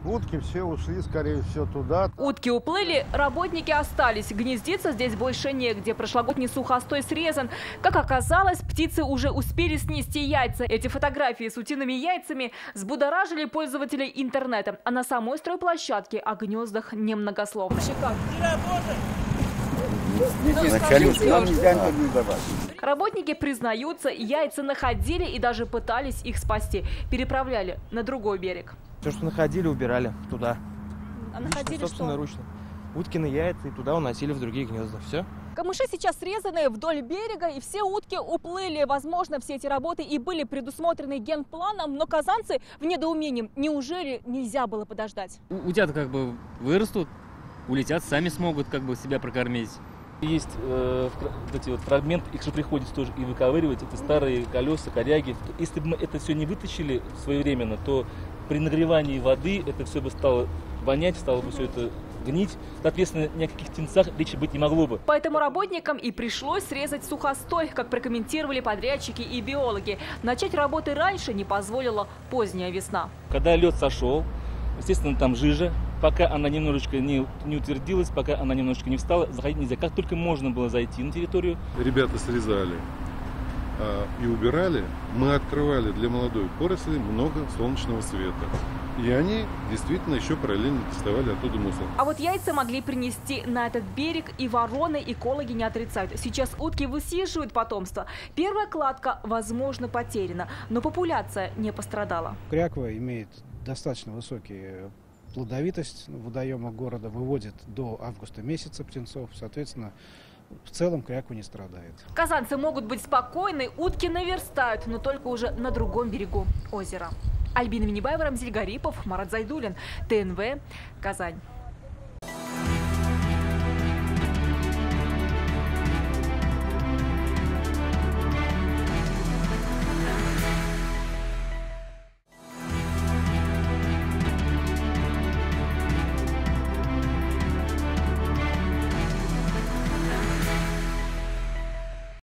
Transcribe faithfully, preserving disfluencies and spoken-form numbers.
Утки все ушли, скорее всего, туда. Утки уплыли, работники остались. Гнездиться здесь больше негде. Прошлогодний сухостой срезан. Как оказалось, птицы уже успели снести яйца. Эти фотографии с утиными яйцами взбудоражили пользователей интернета. А на самой стройплощадке о гнездах немногословно. Работники признаются, яйца находили и даже пытались их спасти. Переправляли на другой берег. Все, что находили, убирали туда. А находили собственно, что? ручно. Уткины яйца и туда уносили в другие гнезда. Все. Камыши сейчас срезаны вдоль берега, и все утки уплыли. Возможно, все эти работы и были предусмотрены генпланом, но казанцы в недоумении. Неужели нельзя было подождать? Утят как бы вырастут, улетят, сами смогут как бы себя прокормить. Есть э, вот эти вот фрагменты, их же приходится тоже и выковыривать. Это старые колеса, коряги. Если бы мы это все не вытащили своевременно, то при нагревании воды это все бы стало вонять, стало бы все это гнить. Соответственно, ни о каких птенцах речи быть не могло бы. Поэтому работникам и пришлось срезать сухостой, как прокомментировали подрядчики и биологи. Начать работы раньше не позволила поздняя весна. Когда лед сошел, естественно, там жижа. Пока она немножечко не, не утвердилась, пока она немножечко не встала, заходить нельзя. Как только можно было зайти на территорию. Ребята срезали а, и убирали, мы открывали для молодой поросли много солнечного света. И они действительно еще параллельно доставали оттуда мусор. А вот яйца могли принести на этот берег и вороны, экологи не отрицают. Сейчас утки высиживают потомство. Первая кладка, возможно, потеряна, но популяция не пострадала. Кряква имеет достаточно высокие плодовитость в водоемах города, выводит до августа месяца птенцов, соответственно, в целом кряква не страдает. Казанцы могут быть спокойны, утки наверстают, но только уже на другом берегу озера. Альбина Минибаева, Рамзиль Гарипов, Марат Зайдуллин, ТНВ, Казань.